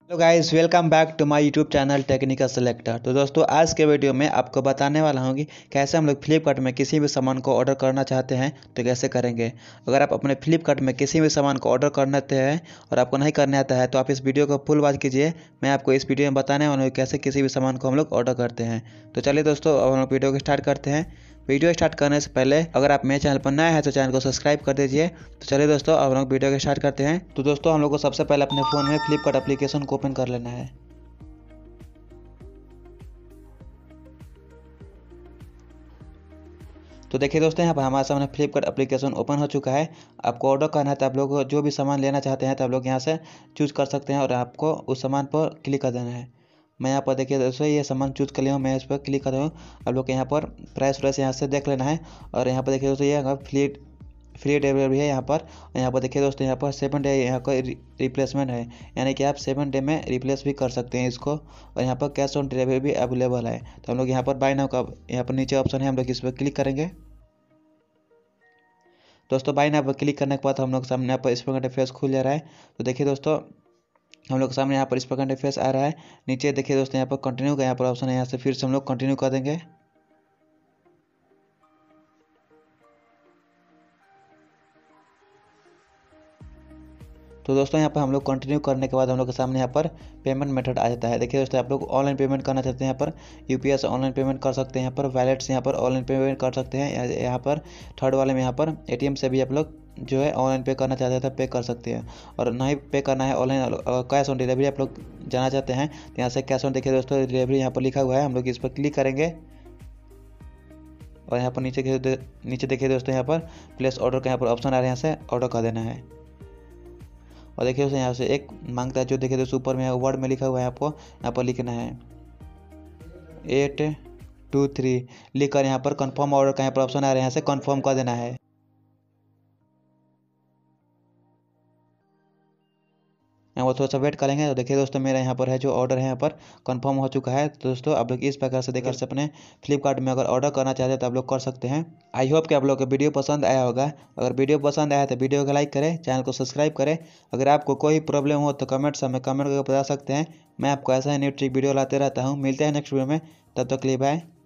Hello guys, welcome back to my YouTube channel technical selector. तो दोस्तों, आज के वीडियो में आपको बताने वाला हूँ कि कैसे हम लोग फ्लिपकार्ट में किसी भी सामान को ऑर्डर करना चाहते हैं तो कैसे करेंगे। अगर आप अपने फ्लिपकार्ट में किसी भी सामान को ऑर्डर करना चाहते हैं और आपको नहीं करने आता है तो आप इस वीडियो को फुल वॉच कीजिए। मैं आपको इस वीडियो में बताने वाला हूँ कैसे किसी भी सामान को हम लोग ऑर्डर करते हैं। तो चलिए दोस्तों, अब हम लोग वीडियो को स्टार्ट करते हैं। वीडियो स्टार्ट करने से पहले अगर आप मेरे चैनल पर नए हैं तो चैनल को सब्सक्राइब कर दीजिए। तो चलिए दोस्तों, अब हम लोग वीडियो को स्टार्ट करते हैं। तो दोस्तों, हम लोग को सबसे पहले अपने फ़ोन में फ्लिपकार्ट एप्लीकेशन को ओपन कर लेना है। तो देखिए दोस्तों, यहाँ पर हमारे सामने फ्लिपकार्ट एप्लीकेशन ओपन हो चुका है। आपको ऑर्डर करना है तो आप लोग जो भी सामान लेना चाहते हैं तो आप लोग यहाँ से चूज़ कर सकते हैं और आपको उस सामान पर क्लिक कर देना है। मैं यहाँ पर देखिए दोस्तों, ये सामान चूज़ कर लिया हूँ, मैं इस पर क्लिक कर रहा हूँ। आप लोग यहाँ पर प्राइस यहाँ से देख लेना है। और यहाँ पर देखिए दोस्तों, ये फ्री डिलीवरी है यहाँ पर। और यहाँ पर देखिए दोस्तों, यहाँ पर 7 डे यहाँ का रिप्लेसमेंट है, यानी कि आप 7 डे में रिप्लेस भी कर सकते हैं इसको। और यहाँ पर कैश ऑन डिलीवरी भी अवेलेबल है। तो हम लोग यहाँ पर बाय नाउ का यहाँ पर नीचे ऑप्शन है, हम लोग इस पर क्लिक करेंगे। दोस्तों, बाय नाउ पर क्लिक करने के बाद हम लोग सामने यहाँ पर इस प्रकार इंटरफेस खुल जा रहा है। तो देखिए दोस्तों, हम लोग सामने यहाँ पर इस प्रकार इंटरफेस आ रहा है। नीचे देखिए दोस्तों, यहाँ पर कंटिन्यू का यहाँ पर ऑप्शन है, यहाँ से फिर से हम लोग कंटिन्यू कर देंगे। तो दोस्तों, यहाँ पर हम लोग कंटिन्यू करने के बाद हम लोग के सामने यहाँ पर पेमेंट मेथड आ जाता है। देखिए दोस्तों, आप लोग ऑनलाइन पेमेंट करना चाहते हैं यहाँ पर यूपीआई से ऑनलाइन पेमेंट कर सकते हैं, यहाँ पर वैलेट से यहाँ पर ऑनलाइन पेमेंट कर सकते हैं। यहाँ पर थर्ड वाले में यहाँ पर एटीएम से भी आप लोग जो है ऑनलाइन पे करना चाहते हैं तो पे कर सकते हैं। और नहीं पे करना है ऑनलाइन, कैश ऑन डिलीवरी आप लोग जाना चाहते हैं तो यहाँ से कैश ऑन देखिए दोस्तों डिलीवरी यहाँ पर लिखा हुआ है, हम लोग इस पर क्लिक करेंगे। और यहाँ पर नीचे देखिए दोस्तों, यहाँ पर प्लेस ऑर्डर का यहाँ पर ऑप्शन आ रहा है, यहाँ से ऑर्डर कर देना है। और देखिए दोस्तों, यहाँ से एक मांगता है जो देखिए दोस्तों ऊपर में वर्ड में लिखा हुआ है, आपको यहाँ पर लिखना है 823 लिखकर यहाँ पर कंफर्म ऑर्डर का यहाँ पर ऑप्शन आ रहा है, यहाँ से कंफर्म कर देना है। यहाँ वो थोड़ा सा वेट करेंगे। तो देखिए दोस्तों, मेरा यहाँ पर है जो ऑर्डर है यहाँ पर कंफर्म हो चुका है। तो दोस्तों, आप लोग इस प्रकार से देखिए से अपने फ्लिपकार्ट में अगर ऑर्डर करना चाहते हैं तो आप लोग कर सकते हैं। आई होप कि आप लोग को वीडियो पसंद आया होगा। अगर वीडियो पसंद आया तो वीडियो को लाइक करें, चैनल को सब्सक्राइब करें। अगर आपको कोई प्रॉब्लम हो तो कमेंट्स हमें कमेंट करके बता सकते हैं। मैं आपको ऐसा ही न्यू ट्रिक वीडियो लाते रहता हूँ। मिलते हैं नेक्स्ट वीडियो में, तब तक के लिए बाय।